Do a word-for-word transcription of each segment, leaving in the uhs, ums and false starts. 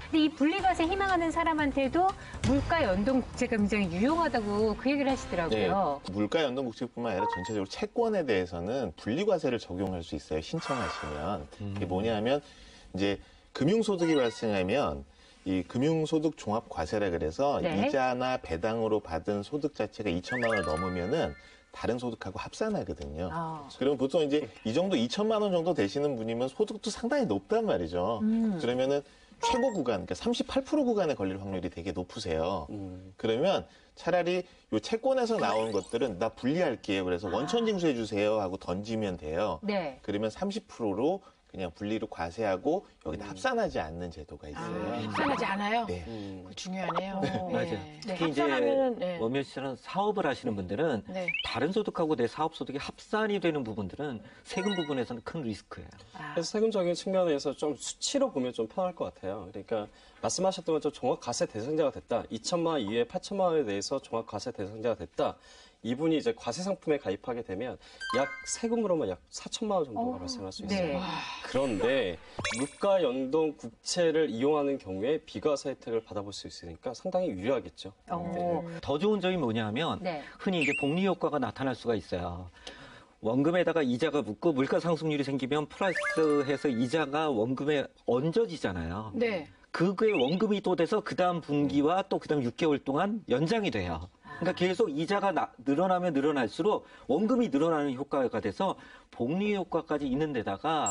근데 이 분리과세 희망하는 사람한테도 물가 연동 국채가 굉장히 유용하다고 그 얘기를 하시더라고요. 네, 물가 연동 국채뿐만 아니라 전체적으로 채권에 대해서는 분리과세를 적용할 수 있어요. 신청하시면. 음. 이게 뭐냐면 이제 금융소득이 발생하면 이 금융소득 종합과세라 그래서 네. 이자나 배당으로 받은 소득 자체가 이천만 원을 넘으면은 다른 소득하고 합산하거든요. 아. 그러면 보통 이제 이 정도 이천만 원 정도 되시는 분이면 소득도 상당히 높단 말이죠. 음. 그러면은 최고 구간, 그러니까 삼십팔 퍼센트 구간에 걸릴 확률이 되게 높으세요. 음. 그러면 차라리 요 채권에서 나온 것들은 나 분리할게요. 그래서 원천 징수해 주세요 하고 던지면 돼요. 네. 그러면 삼십 퍼센트로 그냥 분리로 과세하고 여기다 합산하지 않는 제도가 있어요. 아, 합산하지 않아요? 네. 음. 그거 중요하네요. 맞아요. 네. 특히 이제 합산하면은, 네. 원면 씨처럼 사업을 하시는 분들은 네. 다른 소득하고 내 사업 소득이 합산이 되는 부분들은 세금 부분에서는 큰 리스크예요. 아, 그래서 세금적인 측면에서 좀 수치로 보면 좀 편할 것 같아요. 그러니까 말씀하셨던 것처럼 종합과세 대상자가 됐다. 이천만 원 이후에 팔천만 원에 대해서 종합과세 대상자가 됐다. 이분이 이제 과세 상품에 가입하게 되면 약 세금으로만 약 사천만 원 정도가 어, 발생할 수 있어요. 네. 그런데 물가 연동 국채를 이용하는 경우에 비과세 혜택을 받아볼 수 있으니까 상당히 유리하겠죠. 어. 더 좋은 점이 뭐냐면 네. 흔히 이게 복리 효과가 나타날 수가 있어요. 원금에다가 이자가 붙고 물가 상승률이 생기면 플러스해서 이자가 원금에 얹어지잖아요. 네. 그게 원금이 또 돼서 그 다음 분기와 또 그 다음 육 개월 동안 연장이 돼요. 그러니까 계속 이자가 나, 늘어나면 늘어날수록 원금이 늘어나는 효과가 돼서 복리 효과까지 있는 데다가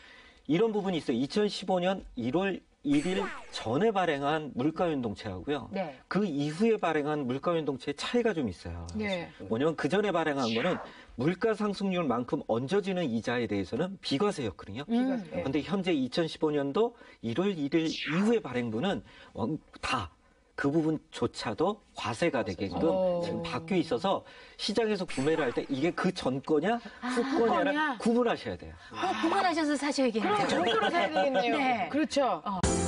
이런 부분이 있어요. 이천십오 년 일월 일일 전에 발행한 물가연동채하고요. 네. 그 이후에 발행한 물가연동채의 차이가 좀 있어요. 네. 뭐냐면 그 전에 발행한 거는 물가 상승률만큼 얹어지는 이자에 대해서는 비과세였거든요. 음. 그런데 현재 이천십오 년도 일월 일일 이후에 발행분은 다 그 부분조차도 과세가 되게끔 오. 지금 바뀌어 있어서 시장에서 구매를 할 때 이게 그 전 거냐 후 거냐를 거냐? 구분하셔야 돼요. 꼭 구분하셔서 사셔야겠네요. 그럼 정도로 사야 되겠네요. 네. 그렇죠. 어.